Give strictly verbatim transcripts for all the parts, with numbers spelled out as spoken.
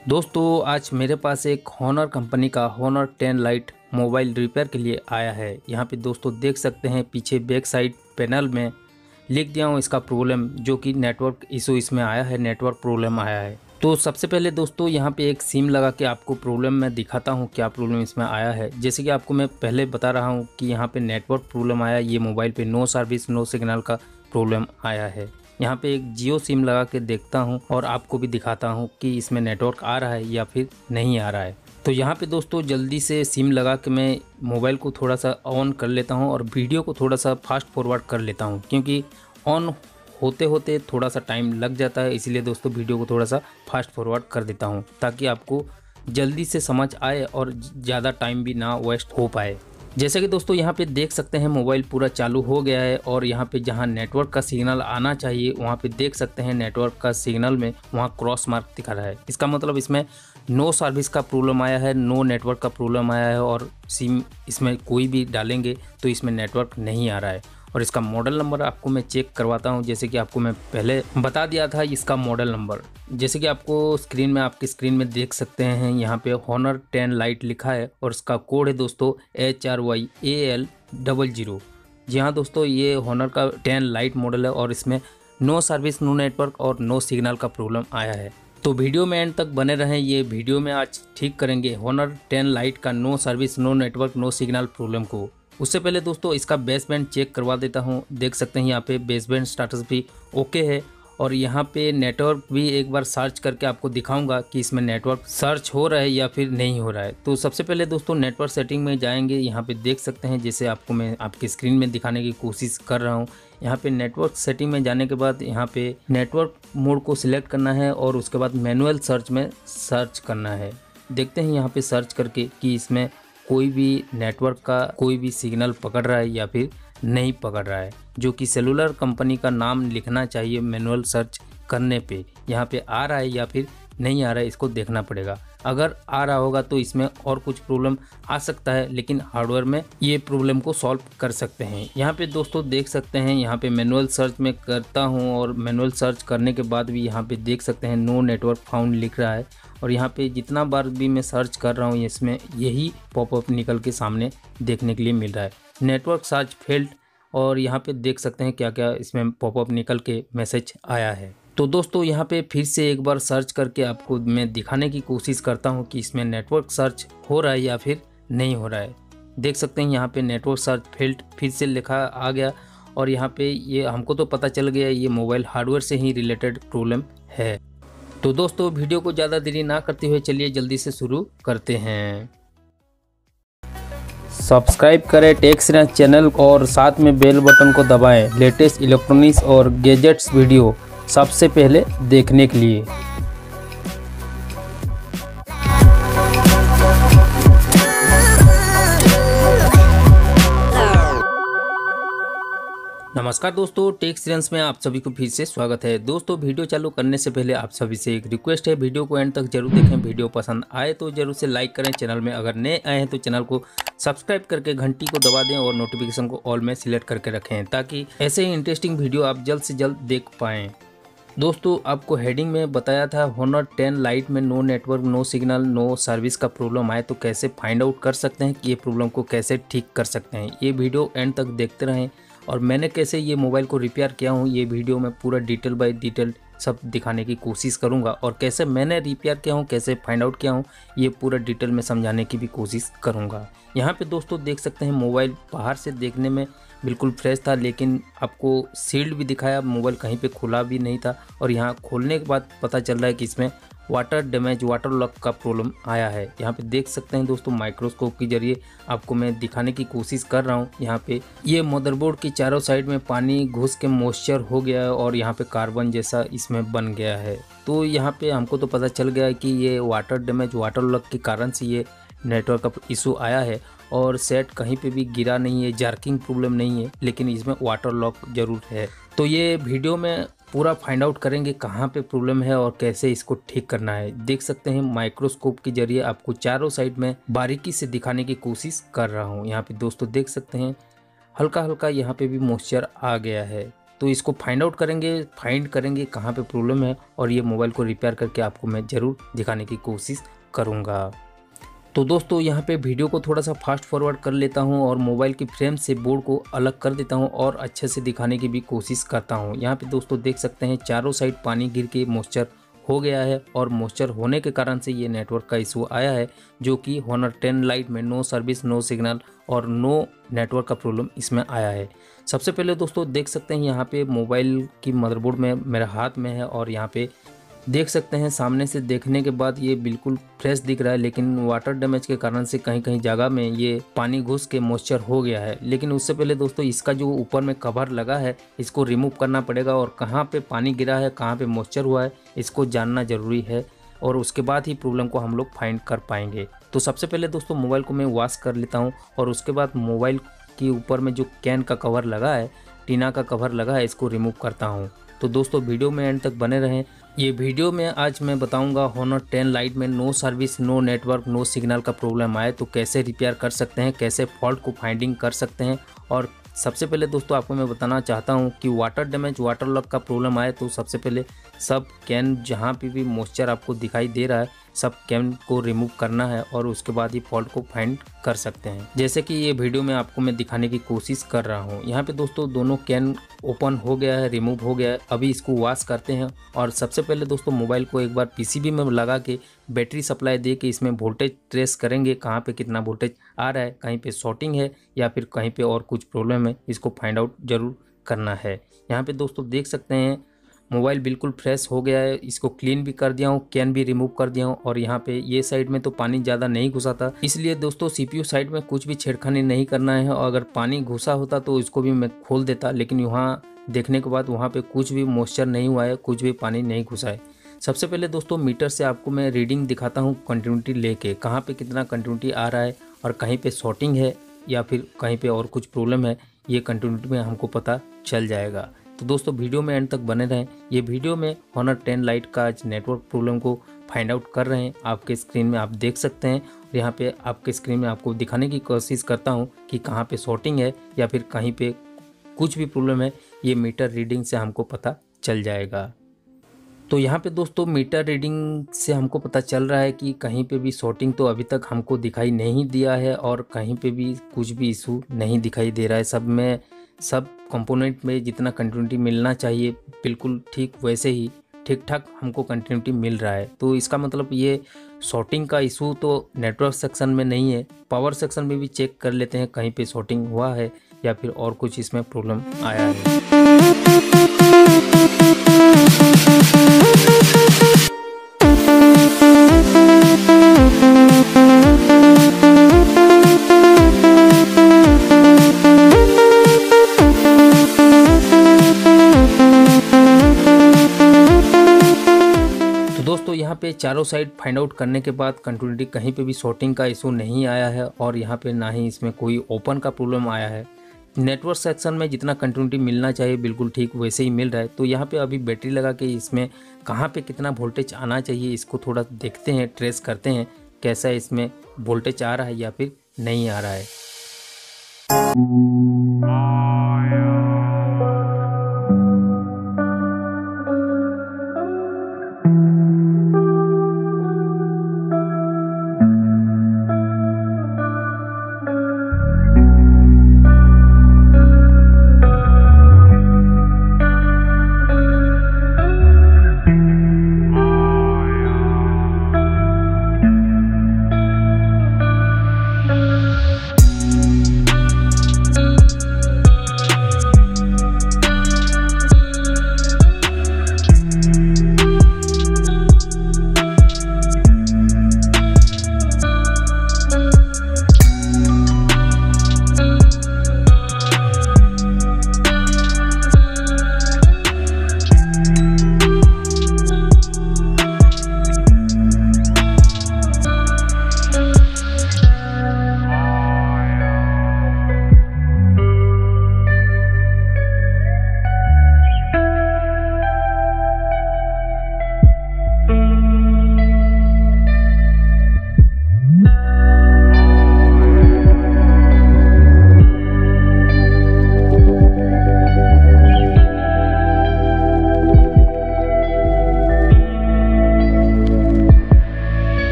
दोस्तों आज मेरे पास एक हॉनर कंपनी का Honor ten lite mobile repair के लिए आया है। यहाँ पे दोस्तों देख सकते हैं पीछे बैक साइड पैनल में लिख दिया हूँ इसका प्रॉब्लम, जो कि नेटवर्क इशू इसमें आया है, नेटवर्क प्रॉब्लम आया है। तो सबसे पहले दोस्तों यहाँ पे एक सिम लगा के आपको प्रॉब्लम मैं दिखाता हूँ क्या प्रॉब्लम इसमें आया है। जैसे कि आपको मैं पहले बता रहा हूँ कि यहाँ पे नेटवर्क प्रॉब्लम आया, ये मोबाइल पे नो सर्विस नो सिग्नल का प्रॉब्लम आया है। यहाँ पे एक जियो सिम लगा के देखता हूँ और आपको भी दिखाता हूँ कि इसमें नेटवर्क आ रहा है या फिर नहीं आ रहा है। तो यहाँ पे दोस्तों जल्दी से सिम लगा के मैं मोबाइल को थोड़ा सा ऑन कर लेता हूँ और वीडियो को थोड़ा सा फास्ट फॉरवर्ड कर लेता हूँ, क्योंकि ऑन होते होते थोड़ा सा टाइम लग जाता है। इसलिए दोस्तों वीडियो को थोड़ा सा फास्ट फॉरवर्ड कर देता हूँ ताकि आपको जल्दी से समझ आए और ज़्यादा टाइम भी ना वेस्ट हो पाए। जैसे कि दोस्तों यहाँ पे देख सकते हैं मोबाइल पूरा चालू हो गया है और यहाँ पे जहाँ नेटवर्क का सिग्नल आना चाहिए वहाँ पे देख सकते हैं नेटवर्क का सिग्नल में वहाँ क्रॉस मार्क दिखा रहा है। इसका मतलब इसमें नो सर्विस का प्रॉब्लम आया है, नो नेटवर्क का प्रॉब्लम आया है और सिम इसमें कोई भी डालेंगे तो इसमें नेटवर्क नहीं आ रहा है। और इसका मॉडल नंबर आपको मैं चेक करवाता हूं, जैसे कि आपको मैं पहले बता दिया था इसका मॉडल नंबर। जैसे कि आपको स्क्रीन में आपकी स्क्रीन में देख सकते हैं यहाँ पे हॉनर टेन लाइट लिखा है और इसका कोड है दोस्तों H R Y A L double zero. जी हाँ दोस्तों, ये हॉनर का टेन लाइट मॉडल है और इसमें नो सर्विस नो नेटवर्क और नो सिग्नल का प्रॉब्लम आया है। तो वीडियो में एंड तक बने रहें, ये वीडियो में आज ठीक करेंगे हॉनर टेन लाइट का no service no network no signal problem को। उससे पहले दोस्तों इसका बेसबैंड चेक करवा देता हूँ। देख सकते हैं यहाँ पे बेसबैंड स्टेटस भी ओके है और यहाँ पे नेटवर्क भी एक बार सर्च करके आपको दिखाऊंगा कि इसमें नेटवर्क सर्च हो रहा है या फिर नहीं हो रहा है। तो सबसे पहले दोस्तों नेटवर्क सेटिंग में जाएंगे। यहाँ पे देख सकते हैं जैसे आपको मैं आपकी स्क्रीन में दिखाने की कोशिश कर रहा हूँ। यहाँ पे नेटवर्क सेटिंग में जाने के बाद यहाँ पे नेटवर्क मोड को सिलेक्ट करना है और उसके बाद मैनुअल सर्च में सर्च करना है। देखते हैं यहाँ पे सर्च करके कि इसमें कोई भी नेटवर्क का कोई भी सिग्नल पकड़ रहा है या फिर नहीं पकड़ रहा है, जो कि सेलुलर कंपनी का नाम लिखना चाहिए मैनुअल सर्च करने पे। यहाँ पे आ रहा है या फिर नहीं आ रहा है इसको देखना पड़ेगा। अगर आ रहा होगा तो इसमें और कुछ प्रॉब्लम आ सकता है, लेकिन हार्डवेयर में ये प्रॉब्लम को सॉल्व कर सकते हैं। यहाँ पे दोस्तों देख सकते हैं यहाँ पे मैनुअल सर्च में करता हूँ और मैनुअल सर्च करने के बाद भी यहाँ पे देख सकते हैं नो नेटवर्क फाउंड लिख रहा है और यहाँ पे जितना बार भी मैं सर्च कर रहा हूँ इसमें यही पॉपअप निकल के सामने देखने के लिए मिल रहा है, नेटवर्क सर्च फेल्ड। और यहाँ पे देख सकते हैं क्या क्या इसमें पॉपअप निकल के मैसेज आया है। तो दोस्तों यहाँ पे फिर से एक बार सर्च करके आपको मैं दिखाने की कोशिश करता हूँ कि इसमें नेटवर्क सर्च हो रहा है या फिर नहीं हो रहा है। देख सकते हैं यहाँ पे नेटवर्क सर्च फेल्ड फिर से लिखा आ गया और यहाँ पे ये हमको तो पता चल गया ये मोबाइल हार्डवेयर से ही रिलेटेड प्रॉब्लम है। तो दोस्तों वीडियो को ज़्यादा देरी ना करते हुए चलिए जल्दी से शुरू करते हैं। सब्सक्राइब करें टेक श्रेयांश चैनल और साथ में बेल बटन को दबाएं लेटेस्ट इलेक्ट्रॉनिक्स और गैजेट्स वीडियो सबसे पहले देखने के लिए। नमस्कार दोस्तों, टेक श्रेयांश में आप सभी को फिर से स्वागत है। दोस्तों वीडियो चालू करने से पहले आप सभी से एक रिक्वेस्ट है, वीडियो को एंड तक जरूर देखें। वीडियो पसंद आए तो जरूर से लाइक करें। चैनल में अगर नए आए हैं तो चैनल को सब्सक्राइब करके घंटी को दबा दें और नोटिफिकेशन को ऑल में सिलेक्ट करके रखें ताकि ऐसे ही इंटरेस्टिंग वीडियो आप जल्द से जल्द देख पाएँ। दोस्तों आपको हेडिंग में बताया था हॉनर टेन लाइट में no network no signal no service का प्रॉब्लम आए तो कैसे फाइंड आउट कर सकते हैं कि ये प्रॉब्लम को कैसे ठीक कर सकते हैं। ये वीडियो एंड तक देखते रहें और मैंने कैसे ये मोबाइल को रिपेयर किया हूँ ये वीडियो में पूरा डिटेल बाय डिटेल सब दिखाने की कोशिश करूँगा और कैसे मैंने रिपेयर किया हूँ कैसे फाइंड आउट किया हूँ ये पूरा डिटेल में समझाने की भी कोशिश करूँगा। यहाँ पे दोस्तों देख सकते हैं मोबाइल बाहर से देखने में बिल्कुल फ्रेश था, लेकिन आपको सील्ड भी दिखाया, मोबाइल कहीं पे खुला भी नहीं था और यहाँ खोलने के बाद पता चल रहा है कि इसमें वाटर डैमेज वाटर लॉक का प्रॉब्लम आया है। यहाँ पे देख सकते हैं दोस्तों माइक्रोस्कोप के जरिए आपको मैं दिखाने की कोशिश कर रहा हूँ। यहाँ पे ये मदरबोर्ड की चारों साइड में पानी घुस के मॉइस्चर हो गया है और यहाँ पे कार्बन जैसा इसमें बन गया है। तो यहाँ पे हमको तो पता चल गया है कि ये वाटर डैमेज वाटर लॉक के कारण से ये नेटवर्क का इशू आया है और सेट कहीं पे भी गिरा नहीं है, जार्किंग प्रॉब्लम नहीं है, लेकिन इसमें वाटर लॉक जरूर है। तो ये वीडियो में पूरा फाइंड आउट करेंगे कहाँ पे प्रॉब्लम है और कैसे इसको ठीक करना है। देख सकते हैं माइक्रोस्कोप के जरिए आपको चारों साइड में बारीकी से दिखाने की कोशिश कर रहा हूँ। यहाँ पे दोस्तों देख सकते हैं हल्का हल्का यहाँ पे भी मॉइस्चर आ गया है। तो इसको फाइंड आउट करेंगे, फाइंड करेंगे कहाँ पे प्रॉब्लम है और ये मोबाइल को रिपेयर करके आपको मैं ज़रूर दिखाने की कोशिश करूँगा। तो दोस्तों यहाँ पे वीडियो को थोड़ा सा फास्ट फॉरवर्ड कर लेता हूँ और मोबाइल की फ्रेम से बोर्ड को अलग कर देता हूँ और अच्छे से दिखाने की भी कोशिश करता हूँ। यहाँ पे दोस्तों देख सकते हैं चारों साइड पानी गिर के मॉइस्चर हो गया है और मॉइस्चर होने के कारण से ये नेटवर्क का इशू आया है, जो कि हॉनर टेन लाइट में नो सर्विस, नो सिग्नल और नो नेटवर्क का प्रॉब्लम इसमें आया है। सबसे पहले दोस्तों देख सकते हैं यहाँ पे मोबाइल की मदरबोर्ड में मेरे हाथ में है और यहाँ पे देख सकते हैं सामने से देखने के बाद ये बिल्कुल फ्रेश दिख रहा है, लेकिन वाटर डैमेज के कारण से कहीं कहीं जगह में ये पानी घुस के मॉइस्चर हो गया है। लेकिन उससे पहले दोस्तों इसका जो ऊपर में कवर लगा है इसको रिमूव करना पड़ेगा और कहाँ पे पानी गिरा है, कहाँ पे मॉइस्चर हुआ है, इसको जानना ज़रूरी है और उसके बाद ही प्रॉब्लम को हम लोग फाइंड कर पाएंगे। तो सबसे पहले दोस्तों मोबाइल को मैं वॉश कर लेता हूँ और उसके बाद मोबाइल के ऊपर में जो कैन का कवर लगा है, टीना का कवर लगा है, इसको रिमूव करता हूँ। तो दोस्तों वीडियो में एंड तक बने रहें। ये वीडियो में आज मैं बताऊंगा हॉनर टेन लाइट में no service, no network, no signal का प्रॉब्लम आए तो कैसे रिपेयर कर सकते हैं, कैसे फॉल्ट को फाइंडिंग कर सकते हैं। और सबसे पहले दोस्तों आपको मैं बताना चाहता हूं कि वाटर डैमेज, वाटर लॉक का प्रॉब्लम आए तो सबसे पहले सब कैन जहां पे भी मॉइस्चर आपको दिखाई दे रहा है सब कैन को रिमूव करना है और उसके बाद ही फॉल्ट को फाइंड कर सकते हैं, जैसे कि ये वीडियो में आपको मैं दिखाने की कोशिश कर रहा हूँ। यहाँ पे दोस्तों दोनों कैन ओपन हो गया है, रिमूव हो गया है। अभी इसको वॉश करते हैं और सबसे पहले दोस्तों मोबाइल को एक बार पीसीबी में लगा के बैटरी सप्लाई दे के इसमें वोल्टेज ट्रेस करेंगे, कहाँ पे कितना वोल्टेज आ रहा है, कहीं पे शॉर्टिंग है या फिर कहीं पे और कुछ प्रॉब्लम है, इसको फाइंड आउट जरूर करना है। यहाँ पे दोस्तों देख सकते हैं मोबाइल बिल्कुल फ्रेश हो गया है, इसको क्लीन भी कर दिया हूँ, कैन भी रिमूव कर दिया हूँ और यहाँ पे ये साइड में तो पानी ज़्यादा नहीं घुसा था, इसलिए दोस्तों सीपीयू साइड में कुछ भी छेड़खानी नहीं करना है और अगर पानी घुसा होता तो इसको भी मैं खोल देता, लेकिन यहाँ देखने के बाद वहाँ पे कुछ भी मॉइस्चर नहीं हुआ है, कुछ भी पानी नहीं घुसा है। सबसे पहले दोस्तों मीटर से आपको मैं रीडिंग दिखाता हूँ कंटिन्यूटी लेके, कहाँ पे कितना कंटिन्यूटी आ रहा है और कहीं पे शॉर्टिंग है या फिर कहीं पे और कुछ प्रॉब्लम है, ये कंटिन्यूटी में हमको पता चल जाएगा। तो दोस्तों वीडियो में एंड तक बने रहें। ये वीडियो में हॉनर टेन लाइट का आज नेटवर्क प्रॉब्लम को फाइंड आउट कर रहे हैं, आपके स्क्रीन में आप देख सकते हैं। यहाँ पे आपके स्क्रीन में आपको दिखाने की कोशिश करता हूँ कि कहाँ पे शॉर्टिंग है या फिर कहीं पे कुछ भी प्रॉब्लम है, ये मीटर रीडिंग से हमको पता चल जाएगा। तो यहाँ पे दोस्तों मीटर रीडिंग से हमको पता चल रहा है कि कहीं पे भी शॉर्टिंग तो अभी तक हमको दिखाई नहीं दिया है और कहीं पे भी कुछ भी इशू नहीं दिखाई दे रहा है। सब में सब कंपोनेंट में जितना कंटिन्यूटी मिलना चाहिए बिल्कुल ठीक वैसे ही ठीक ठाक हमको कंटिन्यूटी मिल रहा है। तो इसका मतलब ये शॉर्टिंग का इशू तो नेटवर्क सेक्शन में नहीं है, पावर सेक्शन में भी चेक कर लेते हैं कहीं पे शॉर्टिंग हुआ है या फिर और कुछ इसमें प्रॉब्लम आया है। दोस्तों यहाँ पे चारों साइड फाइंड आउट करने के बाद कंटिन्यूटी कहीं पे भी शॉर्टिंग का इशू नहीं आया है और यहाँ पे ना ही इसमें कोई ओपन का प्रॉब्लम आया है। नेटवर्क सेक्शन में जितना कंटिन्यूटी मिलना चाहिए बिल्कुल ठीक वैसे ही मिल रहा है। तो यहाँ पे अभी बैटरी लगा के इसमें कहाँ पे कितना वोल्टेज आना चाहिए इसको थोड़ा देखते हैं, ट्रेस करते हैं कैसा इसमें वोल्टेज आ रहा है या फिर नहीं आ रहा है।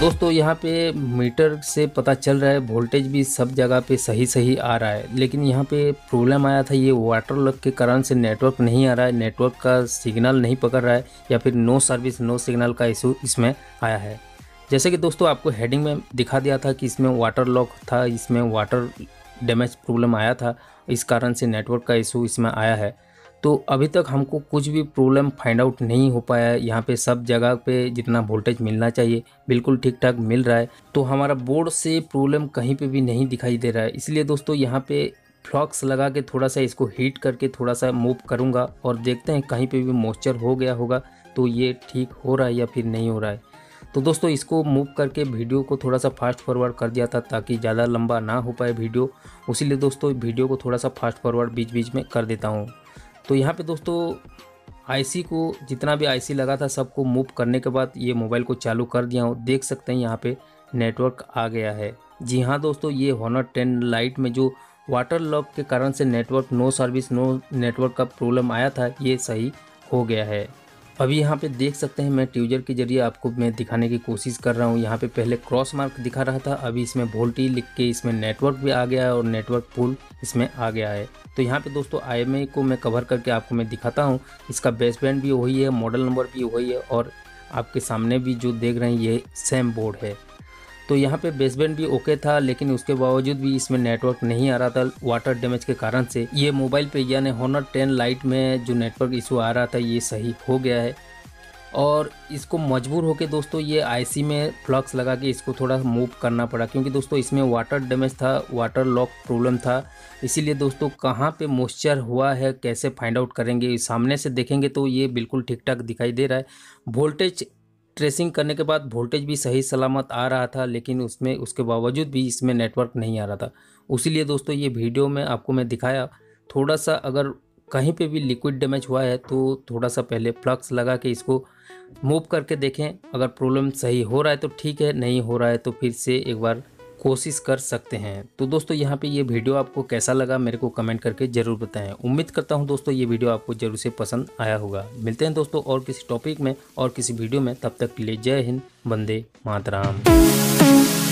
दोस्तों यहाँ पे मीटर से पता चल रहा है वोल्टेज भी सब जगह पे सही सही आ रहा है, लेकिन यहाँ पे प्रॉब्लम आया था ये वाटर लॉक के कारण से नेटवर्क नहीं आ रहा है, नेटवर्क का सिग्नल नहीं पकड़ रहा है या फिर नो सर्विस नो सिग्नल का इशू इसमें आया है। जैसे कि दोस्तों आपको हेडिंग में दिखा दिया था कि इसमें वाटर लॉक था, इसमें वाटर डैमेज प्रॉब्लम आया था, इस कारण से नेटवर्क का इशू इसमें आया है। तो अभी तक हमको कुछ भी प्रॉब्लम फाइंड आउट नहीं हो पाया है। यहाँ पे सब जगह पे जितना वोल्टेज मिलना चाहिए बिल्कुल ठीक ठाक मिल रहा है, तो हमारा बोर्ड से प्रॉब्लम कहीं पे भी नहीं दिखाई दे रहा है। इसलिए दोस्तों यहाँ पे फ्लक्स लगा के थोड़ा सा इसको हीट करके थोड़ा सा मूव करूँगा और देखते हैं कहीं पे भी मॉइस्चर हो गया होगा तो ये ठीक हो रहा है या फिर नहीं हो रहा है। तो दोस्तों इसको मूव करके वीडियो को थोड़ा सा फास्ट फॉरवर्ड कर दिया था ताकि ज़्यादा लंबा ना हो पाए वीडियो, उसीलिए दोस्तों वीडियो को थोड़ा सा फास्ट फॉरवर्ड बीच बीच में कर देता हूँ। तो यहाँ पे दोस्तों आईसी को जितना भी आईसी लगा था सबको मूव करने के बाद ये मोबाइल को चालू कर दिया हूँ। देख सकते हैं यहाँ पे नेटवर्क आ गया है। जी हाँ दोस्तों, ये हॉनर टेन लाइट में जो वाटर लॉक के कारण से network no service no network का प्रॉब्लम आया था ये सही हो गया है। अभी यहाँ पे देख सकते हैं मैं ट्यूजर के जरिए आपको मैं दिखाने की कोशिश कर रहा हूँ। यहाँ पे पहले क्रॉस मार्क दिखा रहा था, अभी इसमें वोल्टी लिख के इसमें नेटवर्क भी आ गया है और नेटवर्क फुल इसमें आ गया है। तो यहाँ पे दोस्तों आई एम ई को मैं कवर करके आपको मैं दिखाता हूँ। इसका बेस बैंड भी वही है, मॉडल नंबर भी वही है और आपके सामने भी जो देख रहे हैं ये सेम बोर्ड है। तो यहाँ पे बेसबैंड भी ओके था, लेकिन उसके बावजूद भी इसमें नेटवर्क नहीं आ रहा था वाटर डैमेज के कारण से। ये मोबाइल पे यानी हॉनर टेन लाइट में जो नेटवर्क इशू आ रहा था ये सही हो गया है और इसको मजबूर होके दोस्तों ये आईसी में फ्लक्स लगा के इसको थोड़ा मूव करना पड़ा, क्योंकि दोस्तों इसमें वाटर डैमेज था, वाटर लॉक प्रॉब्लम था। इसीलिए दोस्तों कहाँ पे मॉइस्चर हुआ है कैसे फाइंड आउट करेंगे, सामने से देखेंगे तो ये बिल्कुल ठीक ठाक दिखाई दे रहा है। वोल्टेज ट्रेसिंग करने के बाद वोल्टेज भी सही सलामत आ रहा था, लेकिन उसमें उसके बावजूद भी इसमें नेटवर्क नहीं आ रहा था। उसीलिए दोस्तों ये वीडियो में आपको मैं दिखाया। थोड़ा सा अगर कहीं पे भी लिक्विड डैमेज हुआ है तो थोड़ा सा पहले फ्लक्स लगा के इसको मूव करके देखें। अगर प्रॉब्लम सही हो रहा है तो ठीक है, नहीं हो रहा है तो फिर से एक बार कोशिश कर सकते हैं। तो दोस्तों यहाँ पे ये वीडियो आपको कैसा लगा मेरे को कमेंट करके ज़रूर बताएं। उम्मीद करता हूँ दोस्तों ये वीडियो आपको ज़रूर से पसंद आया होगा। मिलते हैं दोस्तों और किसी टॉपिक में और किसी वीडियो में, तब तक के लिए जय हिंद, वंदे मातरम।